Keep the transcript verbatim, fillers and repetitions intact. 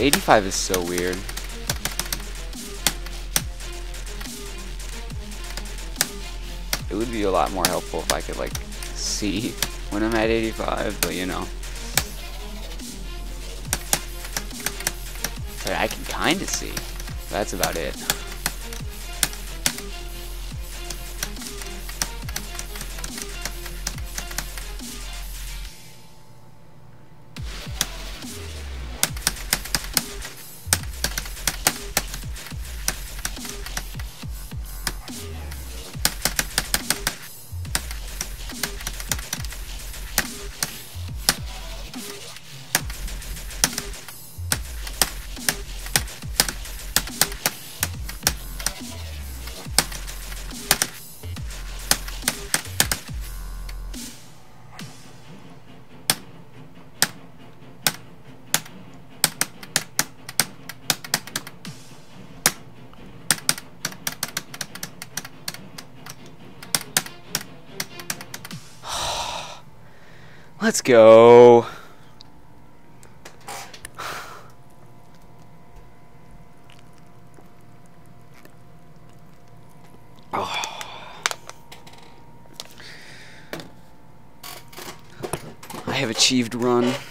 eighty-five is so weird. It would be a lot more helpful if I could like see when I'm at eighty-five, but you know. But I can kind of see. That's about it. Let's go. Oh. I have achieved run.